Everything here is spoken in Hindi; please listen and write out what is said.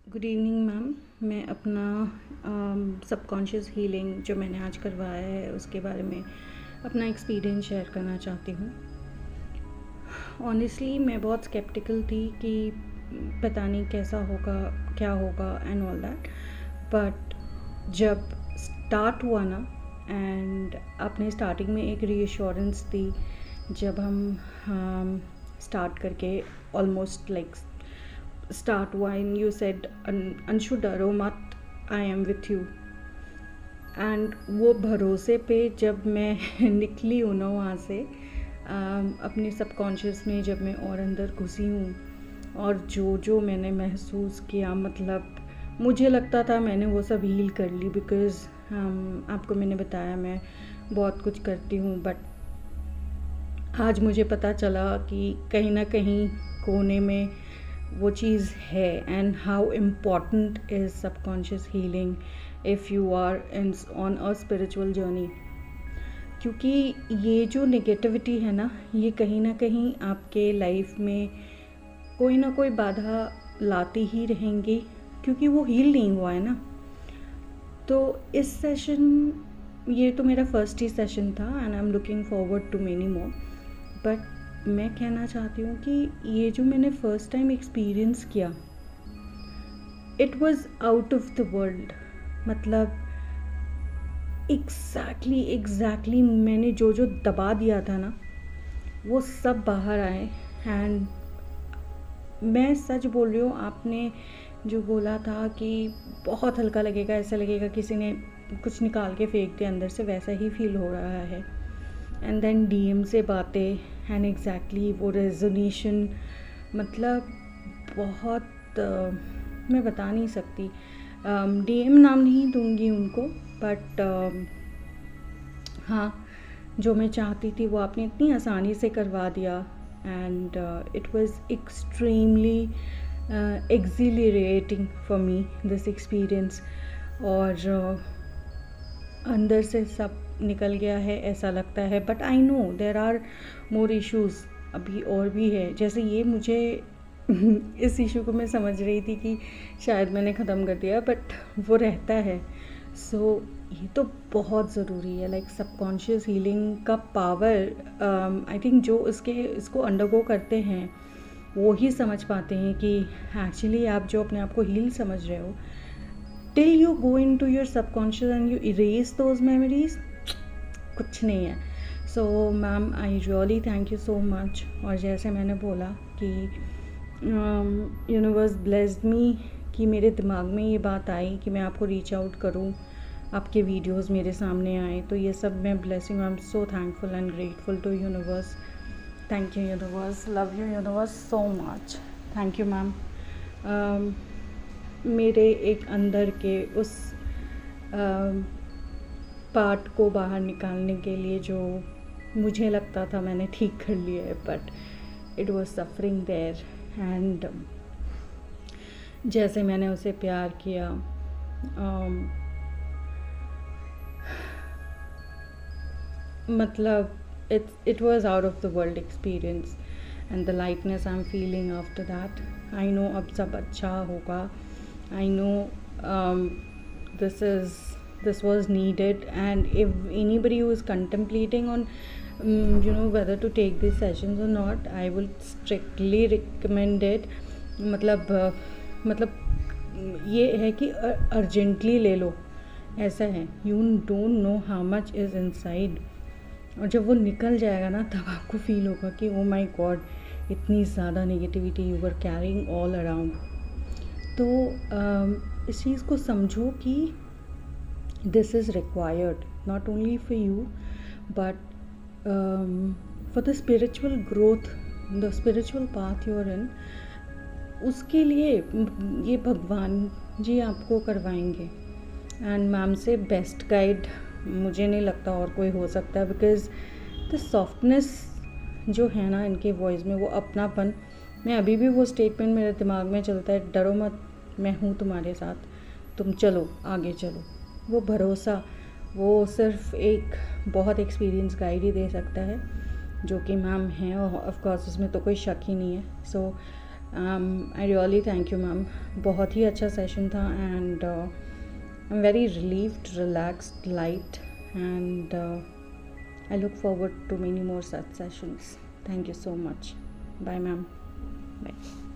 Good evening ma'am. मैं अपना सबकॉन्शियस हीलिंग जो मैंने आज करवाया है उसके बारे में अपना एक्सपीरियंस शेयर करना चाहती हूँ। ऑनेस्टली मैं बहुत स्केप्टिकल थी कि पता नहीं कैसा होगा, क्या होगा एंड ऑल दैट, बट जब स्टार्ट हुआ ना, एंड आपने स्टार्टिंग में एक रीअश्योरेंस दी जब हम स्टार्ट करके ऑलमोस्ट लाइक स्टार्ट हुआ एंड यू सेड अंशु डरो मत, I am with you. And वो भरोसे पे जब मैं निकली हूँ ना वहाँ से, अपने सबकॉन्शियस में जब मैं और अंदर घुसी हूँ और जो मैंने महसूस किया, मतलब मुझे लगता था मैंने वो सब हील कर ली, बिकॉज़ आपको मैंने बताया मैं बहुत कुछ करती हूँ, बट आज मुझे पता चला कि कहीं ना कहीं कोने में वो चीज़ है। And how important is subconscious healing if you are on a spiritual journey, क्योंकि ये जो नेगेटिविटी है ना, ये कहीं ना कहीं आपके लाइफ में कोई ना कोई बाधा लाती ही रहेंगी, क्योंकि वो हील नहीं हुआ है ना। तो इस सेशन, ये तो मेरा फर्स्ट ही सेशन था and I am looking forward to many more, but मैं कहना चाहती हूँ कि ये जो मैंने फर्स्ट टाइम एक्सपीरियंस किया, it was out of the world. मतलब एग्जैक्टली मैंने जो दबा दिया था ना, वो सब बाहर आए। एंड मैं सच बोल रही हूँ, आपने जो बोला था कि बहुत हल्का लगेगा, ऐसा लगेगा किसी ने कुछ निकाल के फेंक दिया अंदर से, वैसा ही फील हो रहा है। एंड देन डीएम से बातें एंड एग्जैक्टली वो रेजोनेशन, मतलब बहुत मैं बता नहीं सकती। डीएम नाम नहीं दूंगी उनको, बट हाँ, जो मैं चाहती थी वो आपने इतनी आसानी से करवा दिया। And it was extremely accelerating for me this experience. और अंदर से सब निकल गया है ऐसा लगता है, but I know there are more issues, अभी और भी है। जैसे ये मुझे इस इशू को मैं समझ रही थी कि शायद मैंने ख़त्म कर दिया, बट वो रहता है। सो ये तो बहुत ज़रूरी है, लाइक सबकॉन्शियस हीलिंग का पावर। आई थिंक जो इसको अंडरगो करते हैं वो ही समझ पाते हैं कि एक्चुअली आप जो अपने आप को हील समझ रहे हो, till you go in to your subconscious and you erase those memories, कुछ नहीं है। So ma'am, I really thank you so much. और जैसे मैंने बोला कि यूनिवर्स ब्लेस्ड मी कि मेरे दिमाग में ये बात आई कि मैं आपको रीच आउट करूँ, आपके वीडियोस मेरे सामने आए, तो ये सब मैं blessing, I am so thankful and grateful to universe. Thank you universe, love you universe so much. Thank you ma'am. मेरे एक अंदर के उस पार्ट को बाहर निकालने के लिए जो मुझे लगता था मैंने ठीक कर लिया है, but it was suffering there. एंड जैसे मैंने उसे प्यार किया, मतलब it was out of the world experience, and the lightness I'm feeling after that, I know अब सब अच्छा होगा। I know this was needed, and if anybody who is contemplating on whether to take these sessions or not, I will strictly recommend it। मतलब ये है कि अर्जेंटली ले लो, ऐसा है। You don't know how much is inside, और जब वो निकल जाएगा ना, तब आपको फील होगा कि ओ माय गॉड, इतनी ज़्यादा negativity you were carrying all around. तो इस चीज़ को समझो कि this is required not only for you, but for the spiritual growth, the spiritual path you are in, उसके लिए ये भगवान जी आपको करवाएंगे। एंड मैम से बेस्ट गाइड मुझे नहीं लगता और कोई हो सकता है, बिकॉज़ द सॉफ्टनेस जो है ना इनके वॉइस में, वो अपनापन, मैं अभी भी वो स्टेटमेंट मेरे दिमाग में चलता है, डरो मत, मैं हूँ तुम्हारे साथ, तुम चलो आगे चलो। वो भरोसा, वो सिर्फ एक बहुत एक्सपीरियंस गाइड ही दे सकता है, जो कि मैम हैं, और ऑफ कोर्स उसमें तो कोई शक ही नहीं है। So I really thank you ma'am. बहुत ही अच्छा सेशन था and I am very relieved, relaxed, light and I look forward to many more such sessions. Thank you so much. Bye, ma'am. Bye.